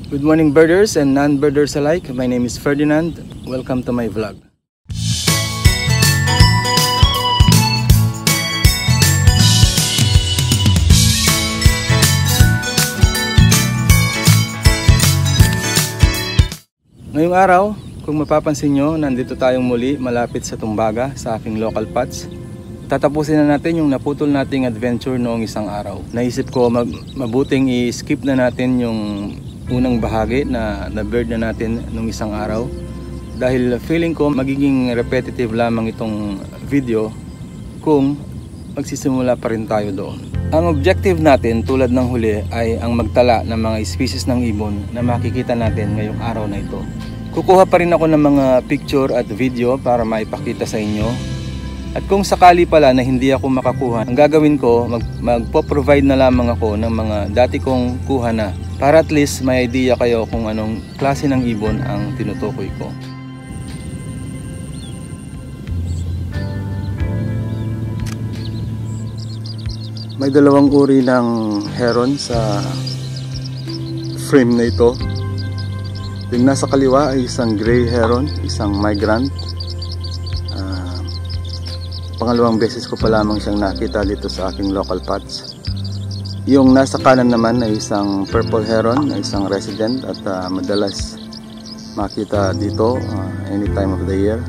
Good morning birders and non-birders alike. My name is Ferdinand. Welcome to my vlog. Ngayong araw, kung mapapansin nyo, nandito tayong muli malapit sa Tumbaga sa aking local pots. Tatapusin na natin yung naputol nating adventure noong isang araw. Naisip ko mabuting i-skip na natin yung unang bahagi na bird na natin nung isang araw dahil feeling ko magiging repetitive lamang itong video kung magsisimula pa rin tayo doon. Ang objective natin tulad ng huli ay ang magtala ng mga species ng ibon na makikita natin ngayong araw na ito. Kukuha pa rin ako ng mga picture at video para maipakita sa inyo. At kung sakali pala na hindi ako makakuha, ang gagawin ko, magpo-provide na lamang ako ng mga dati kong kuha na para at least may idea kayo kung anong klase ng ibon ang tinutukoy ko. May dalawang uri ng heron sa frame na ito. Yung nasa kaliwa ay isang gray heron, isang migrant. Pangalawang beses ko pa lamang siyang nakita dito sa aking local pots. Yung nasa kanan naman ay isang purple heron, isang resident at madalas makita dito any time of the year.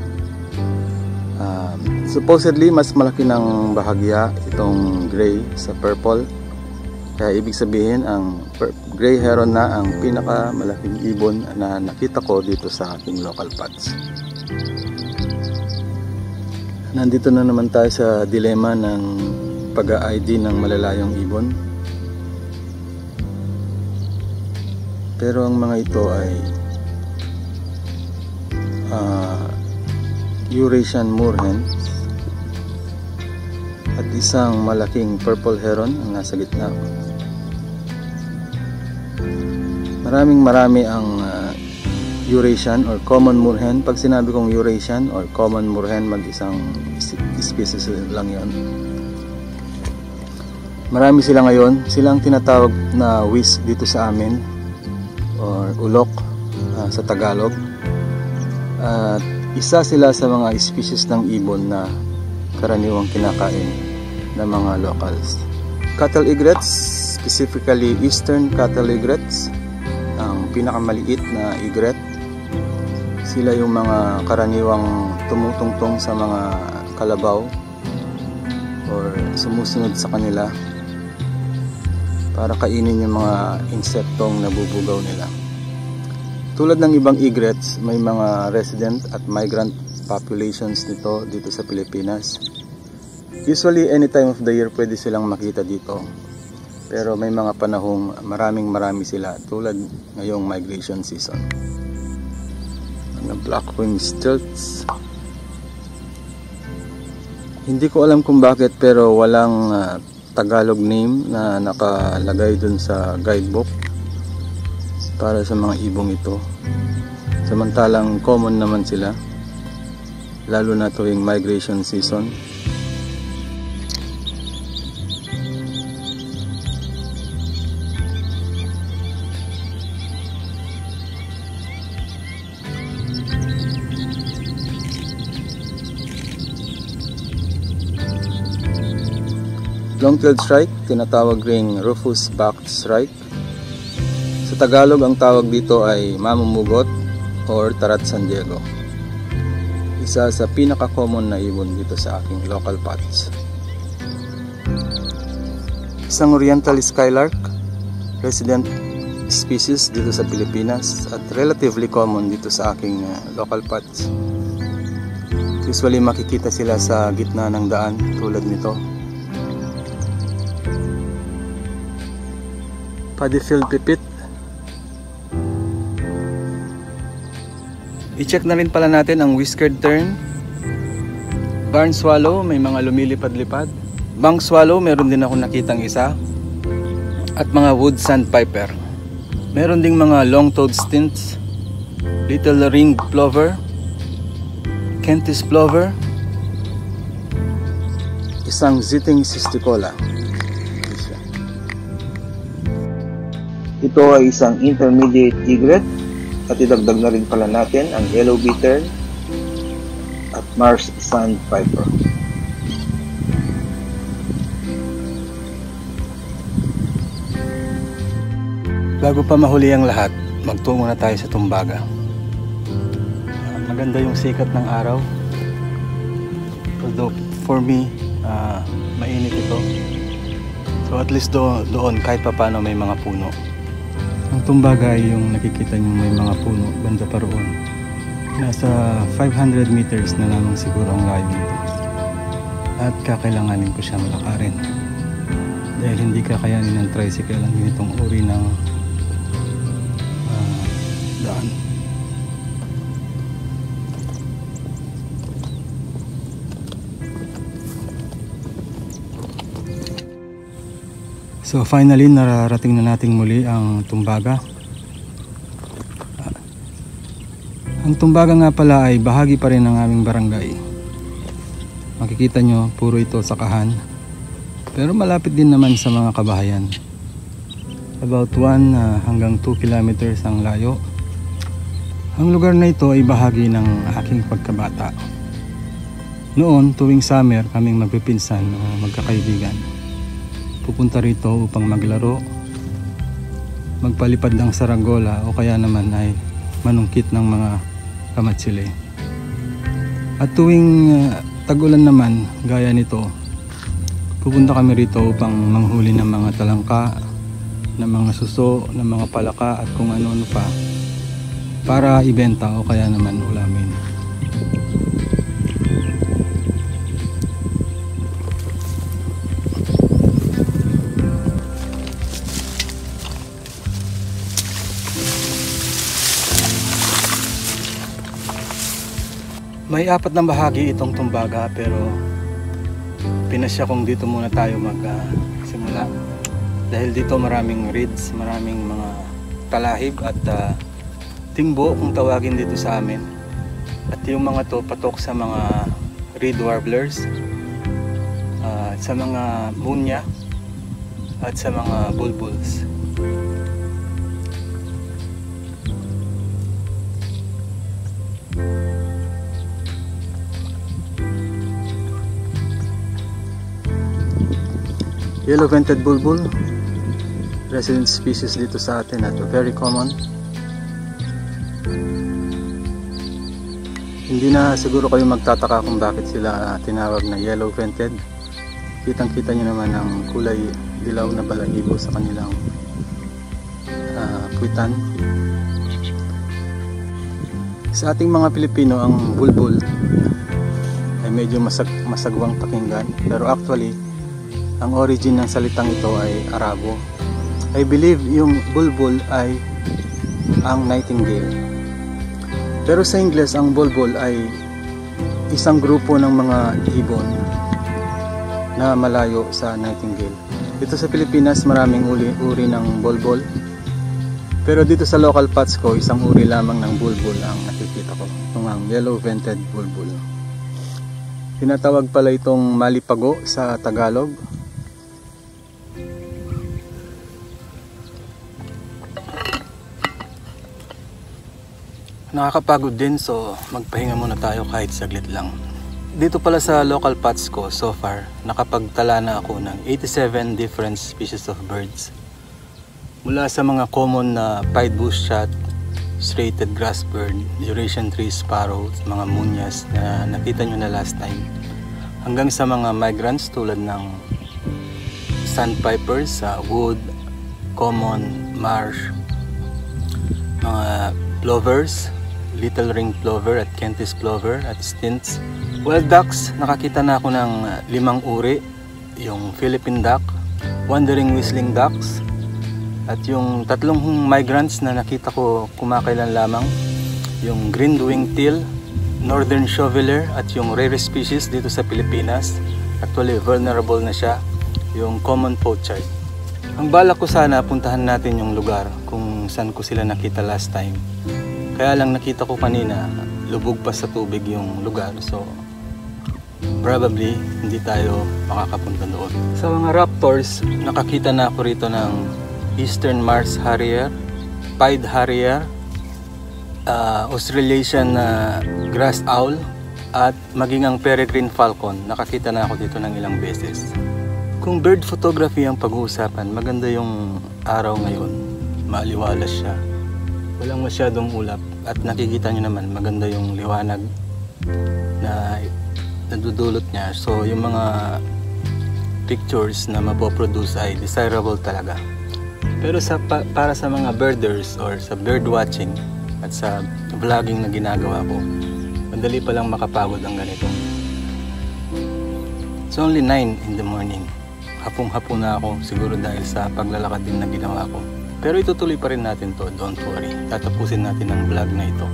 Supposedly mas malaki ng bahagya itong gray sa purple. Kaya ibig sabihin ang gray heron na ang pinakamalaking ibon na nakita ko dito sa aking local pots. Nandito na naman tayo sa dilema ng pag-ID ng malalayong ibon. Pero ang mga ito ay Eurasian moorhen at isang malaking purple heron ang nasa gitna. Marami ang Eurasian or common moorhen. Pag sinabi kong Eurasian or common moorhen, mag-isang species lang yon. Marami sila ngayon. Sila ang tinatawag na wisk dito sa amin or ulok sa Tagalog. At isa sila sa mga species ng ibon na karaniwang kinakain ng mga locals. Cattle egrets, specifically eastern cattle egrets, ang pinakamaliit na egret. Sila yung mga karaniwang tumutungtong sa mga kalabaw or sumusunod sa kanila para kainin yung mga insektong nabubugaw nila. Tulad ng ibang egrets, may mga resident at migrant populations dito sa Pilipinas. Usually any time of the year pwede silang makita dito. Pero may mga panahong marami sila tulad ngayong migration season. Ang black-winged stilts. Hindi ko alam kung bakit pero walang Tagalog name na nakalagay dun sa guidebook para sa mga ibong ito. Samantalang common naman sila lalo na tuwing migration season. Long-tailed shrike, tinatawag ring rufous-backed shrike. Sa Tagalog, ang tawag dito ay mamumugot or tarat San Diego. Isa sa pinaka-common na ibon dito sa aking local pots. Isang oriental skylark, resident species dito sa Pilipinas at relatively common dito sa aking local pots. Usually makikita sila sa gitna ng daan tulad nito. Paddy-filled pipit. I-check na rin pala natin ang whiskered tern. Barn swallow, may mga lumilipad-lipad. Bank swallow, meron din ako nakitang isa. At mga wood sandpiper. Meron ding mga long-toed stints. Little ringed plover. Kentish plover. Isang zitting cisticola. Ito ay isang intermediate egret at idagdag na rin pala natin ang yellow bittern at marsh sandpiper. Bago pa mahuli ang lahat, magtungo na tayo sa Tumbaga. Maganda yung sikat ng araw. Although for me, mainit ito. So at least doon kahit pa paano may mga puno. Ang Tumbaga ay yung nakikita nyo may mga puno banda pa roon. Nasa 500 meters na lamang siguro ang layo nito. At kakailanganin ko siyang lakarin. Dahil hindi kakayanin ng tricycle ang ganitong uri ng daan. So finally nararating na nating muli ang Tumbaga. Ang Tumbaga nga pala ay bahagi pa rin ng aming barangay. Makikita nyo puro ito sakahan. Pero malapit din naman sa mga kabahayan. About 1 hanggang 2 kilometers ang layo. Ang lugar na ito ay bahagi ng aking pagkabata. Noon, tuwing summer, kaming magpipinsan o magkakaibigan. Pupunta rito upang maglaro, magpalipad ng saranggola o kaya naman ay manungkit ng mga kamatsili. At tuwing tag-ulan naman, gaya nito, pupunta kami rito upang manghuli ng mga talangka, ng mga suso, ng mga palaka at kung ano-ano pa para ibenta o kaya naman ulamin. May 4 na bahagi itong Tumbaga pero pinasya kong dito muna tayo magsimula dahil dito maraming reeds, maraming mga talahib at timbo kung tawagin dito sa amin. At yung mga to patok sa mga reed warblers, sa mga munya at sa mga bulbuls. Yellow-vented bulbul, resident species dito sa atin at very common. Hindi na siguro kayo magtataka kung bakit sila tinawag na yellow-vented. Kitang-kita nyo naman ang kulay dilaw na balahibo sa kanilang puwitan. Sa ating mga Pilipino, ang bulbul ay medyo masagwang pakinggan, pero actually ang origin ng salitang ito ay Arabo. I believe yung bulbul ay ang nightingale. Pero sa Ingles, ang bulbul ay isang grupo ng mga ibon na malayo sa nightingale. Dito sa Pilipinas, maraming uri ng bulbul. Pero dito sa local pots ko, isang uri lamang ng bulbul ang nakikita ko. Itong ang yellow-vented bulbul. Tinatawag pala itong malipago sa Tagalog. Nakakapagod din, so magpahinga muna tayo kahit saglit lang. Dito pala sa local pots ko, so far, nakapagtala na ako ng 87 different species of birds. Mula sa mga common na pied bushchat, serrated grassbird, Eurasian tree sparrow, mga munyas na nakita nyo na last time, hanggang sa mga migrants tulad ng sandpipers, wood, common, marsh, mga plovers, little ring plover at Kentish plover at stints. Wild ducks, nakakita na ako ng 5 uri, yung Philippine duck, wandering whistling ducks, at yung 3 migrants na nakita ko kumakailan lamang, yung green-winged teal, northern shoveler, at yung rare species dito sa Pilipinas, actually vulnerable na siya, yung common pochard. Ang balak ko sana puntahan natin yung lugar kung saan ko sila nakita last time. Kaya lang nakita ko kanina, lubog pa sa tubig yung lugar, so probably hindi tayo makakapunta doon. Sa mga raptors, nakakita na ako rito ng Eastern Mars Harrier, Pied Harrier, Australasian Grass Owl, at maging ang Peregrine Falcon. Nakakita na ako dito ng ilang beses. Kung bird photography ang pag-uusapan, maganda yung araw ngayon. Maaliwalas siya. Walang masyadong ulap. At nakikita nyo naman, maganda yung liwanag na nadudulot niya. So yung mga pictures na mapoproduce ay desirable talaga. Pero para sa mga birders or sa bird watching at sa vlogging na ginagawa ko, madali pa lang makapagod ang ganito. It's only 9 in the morning. Hapong-hapon na ako, siguro dahil sa paglalakad din na ginawa ko. Pero itutuloy pa rin natin to, don't worry. Tatapusin natin ang vlog na ito.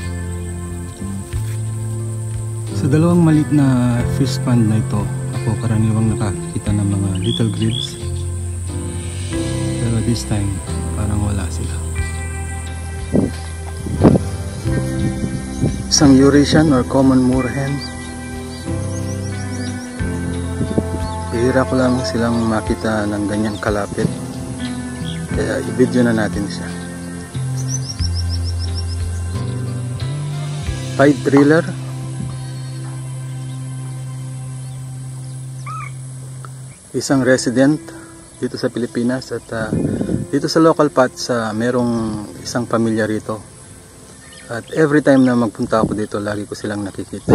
Sa dalawang maliit na fish pond na ito, ako karaniwang nakakita ng mga little grebes. Pero this time, parang wala sila. Isang Eurasian or common moorhen. Bihira ko lang silang makita ng ganyang kalapit. Kaya i-video na natin siya. Pied Triller. Isang resident dito sa Pilipinas at dito sa local paths merong isang pamilya rito. At every time na magpunta ako dito, lagi ko silang nakikita.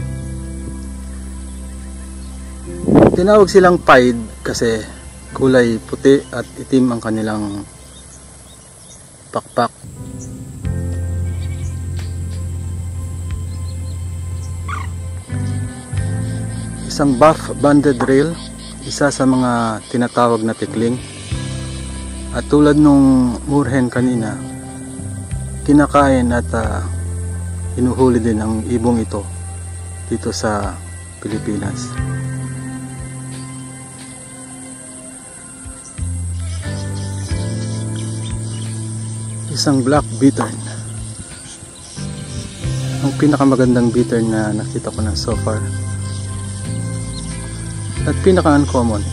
Tinawag silang pied kasi kulay puti at itim ang kanilang pakpak. Isang buff banded rail, isa sa mga tinatawag na tikling. At tulad nung moorhen kanina, kinakain at hinuhuli din ang ibong ito dito sa Pilipinas. Isang black bittern. Ang pinakamagandang bittern na nakita ko na so far. At pinaka-uncommon.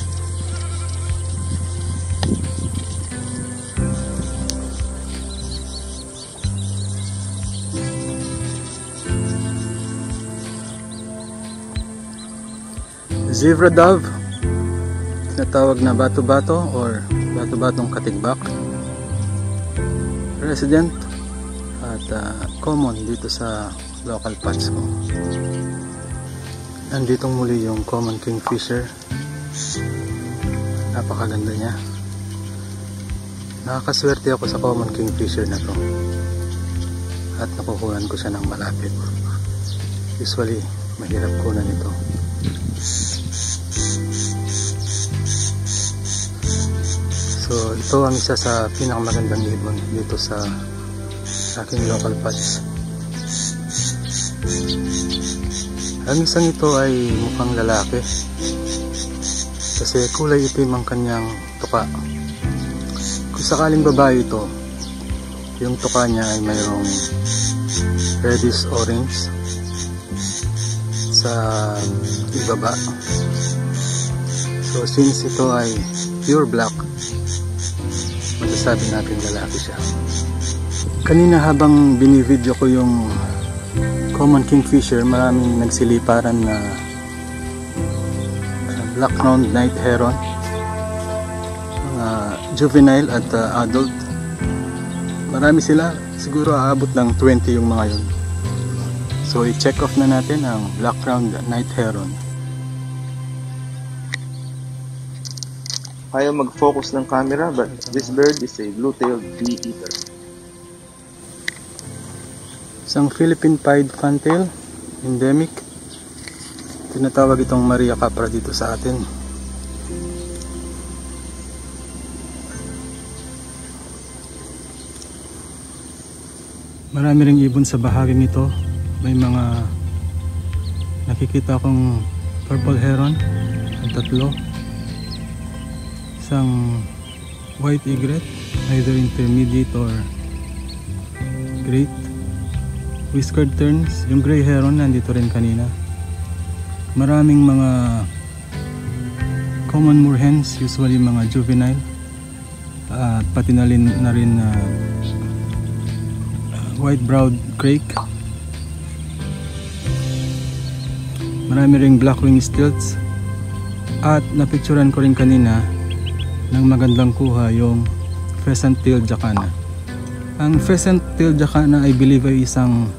Zebra dove, tinatawag na bato-bato or bato-batong katigbak. Resident at common dito sa local paths ko. Nandito muli yung common kingfisher. Napakaganda niya. Nakakaswerte ako sa common kingfisher na to. At nakukunan ko siya ng malapit. Usually, mahirap kunan ito. So, ito ang isa sa pinakamagandang ibon dito sa aking local paths. Ang isang ito ay mukhang lalaki kasi kulay itim ang kanyang tuka. Kung sakaling babae ito, yung tuka niya ay mayroong reddish orange sa ibaba. So since ito ay pure black, masasabi natin lalaki siya. Kanina habang binivideo ko yung common kingfisher, maraming nagsiliparan na black-crowned night heron, juvenile at adult. Marami sila, siguro aabot ng 20 yung mga yun. So i-check off na natin ang black-crowned night heron. Ayaw mag-focus ng camera, but this bird is a blue-tailed bee eater. Isang Philippine pied fantail, endemic. Tinatawag itong Maria Capra dito sa atin. Marami ring ibon sa bahaging ito. May mga nakikita akong purple heron, ang tatlo. Isang white egret, either intermediate or great. Whiskered terns, yung gray heron nandito rin kanina. Maraming mga common moorhens, usually mga juvenile. at pati na rin white-browed crake. Marami ring blackwing stilts, at napicturan ko rin kanina ng magandang kuha yung pheasant-tailed jacana. Ang pheasant-tailed jacana I believe ay isang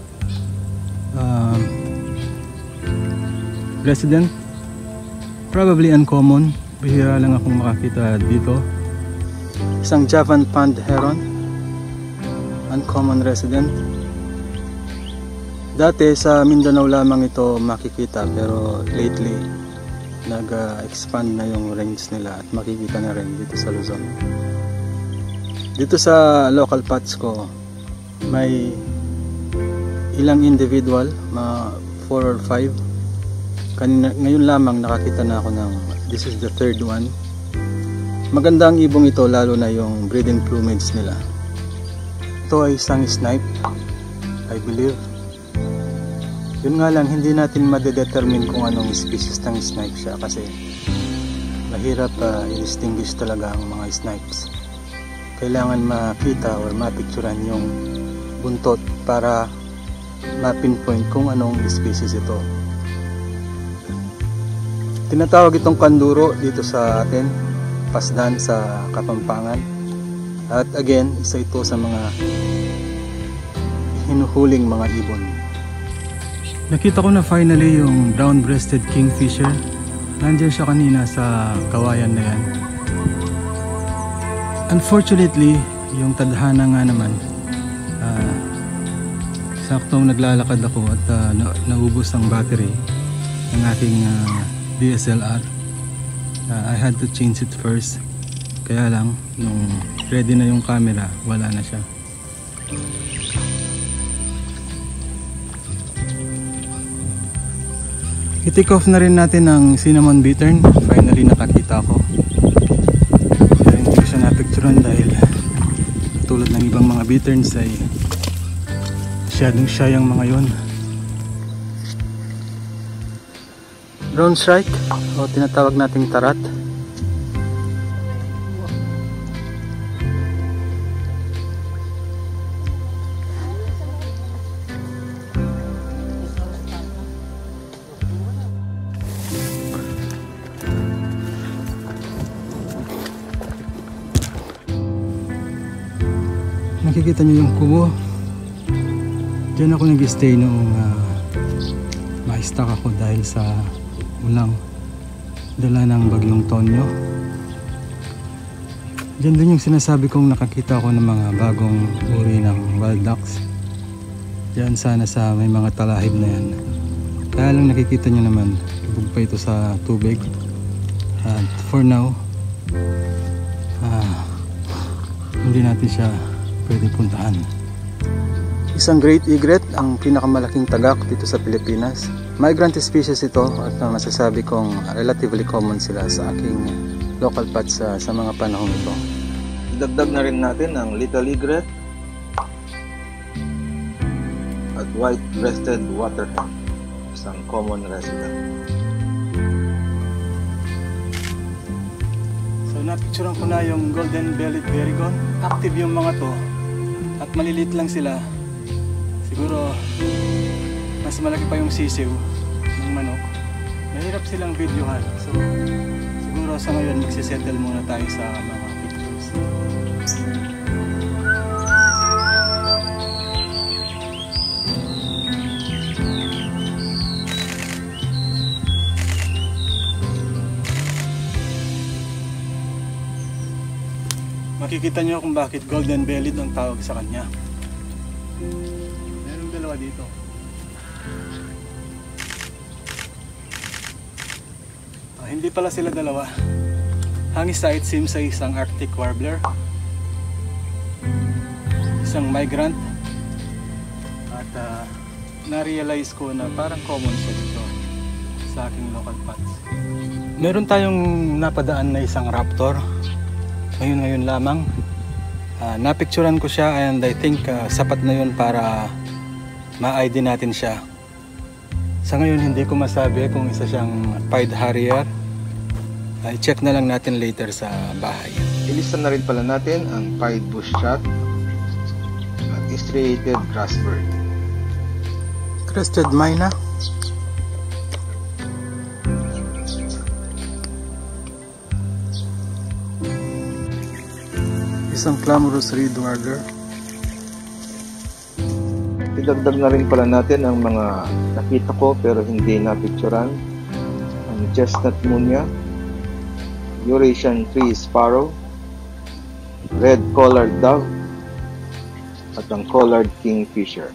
resident, probably uncommon, bihira lang akong makakita dito. Isang Javan pond heron, uncommon resident. Dati sa Mindanao lamang ito makikita, pero lately nag-expand na yung range nila at makikita na rin dito sa Luzon. Dito sa local pots ko may ilang individual, mga 4 or 5. Ngayon lamang nakakita na ako ng, this is the third one. Maganda ang ibong ito, lalo na yung breeding plumage nila. Ito ay isang snipe, I believe. Yun nga lang, hindi natin madedetermine kung anong species ng snipe siya, kasi mahirap i-distinguish talaga ang mga snipes. Kailangan makita or mapicturan yung buntot para ma-pinpoint kung anong species ito. Tinatawag itong kanduro dito sa atin, pasdan sa Kapampangan. At again, isa ito sa mga hinuhuling mga ibon. Nakita ko na finally yung brown-breasted kingfisher. Nandiyan siya kanina sa kawayan na yan. Unfortunately, yung tadhana nga naman, saktong naglalakad ako at naubos ang battery ng aking DSLR. I had to change it first. Kaya lang, nung ready na yung camera, wala na siya. I-take off na rin natin ang cinnamon bittern. Finally nakakita ko. Pero hindi ko siya napicturan dahil tulad ng ibang mga bitterns ay masyadong shy ang mga yon. Brown shrike o tinatawag nating tarat. Nakikita niyo yung kubo. Diyan ako nag-stay noong ma-stuck ako dahil sa ulang dala ng bagyong Tonyo. Diyan din yung sinasabi kong nakakita ko ng mga bagong uri ng wild ducks. Diyan sana sa may mga talahib na yan. Kaya lang nakikita nyo naman, lubog pa ito sa tubig. At for now, hindi natin siya pwede puntahan. Isang great egret, ang pinakamalaking tagak dito sa Pilipinas. Migrant species ito at masasabi kong relatively common sila sa aking local pots sa mga panahon ito. Dagdag na rin natin ang little egret at white-breasted waterhen, isang common resident. So napicturean ko na yung golden-bellied berigon. Active yung mga to at malilit lang sila. Siguro mas malaki pa yung sisiw ng manok. Mahirap silang videohan. So siguro sa ngayon magsisettle muna tayo sa mga pictures. Makikita nyo kung bakit golden bellied ang tawag sa kanya. Merong dalawa dito. Hindi pala sila dalawa. Hangisa it seems ay isang Arctic warbler, isang migrant, at na-realize ko na parang common siya dito sa aking local pots. Meron tayong napadaan na isang raptor ngayon lamang. Napicturan ko siya and I think sapat na yun para ma-ID natin siya. Sa ngayon hindi ko masabi kung isa siyang pied harrier. I-check na lang natin later sa bahay. ilista na rin pala natin ang pied bushchat at striated grassbird. Crested myna, isang clamorous reed warder. Idagdag na rin pala natin ang mga nakita ko pero hindi napicturan. Ang chestnut munya, Eurasian tree sparrow, red collared dove, at ang collared kingfisher.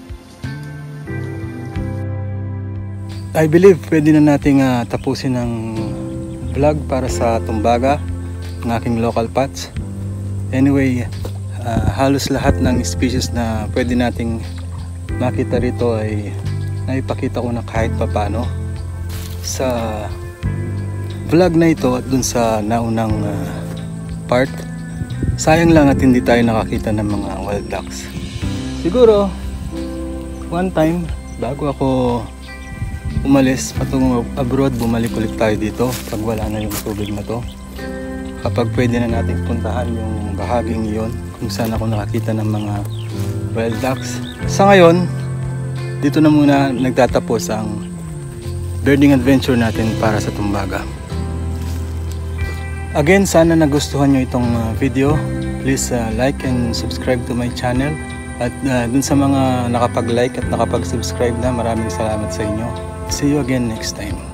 I believe pwede na nating tapusin ang vlog para sa Tumbaga, ng aking local pets. Anyway, halos lahat ng species na pwede nating makita rito ay naipakita ko na kahit papano sa vlog na ito at dun sa naunang part. Sayang lang at hindi tayo nakakita ng mga wild ducks. Siguro one time bago ako umalis patungo abroad, bumalik ulit tayo dito pag wala na yung tubig na to, kapag pwede na natin puntahan yung bahaging iyon kung saan ako nakakita ng mga wild ducks. Sa ngayon, dito na muna nagtatapos ang birding adventure natin para sa Tumbaga. Again, sana nagustuhan nyo itong video. Please like and subscribe to my channel. At dun sa mga nakapag-like at nakapag-subscribe na, maraming salamat sa inyo. See you again next time.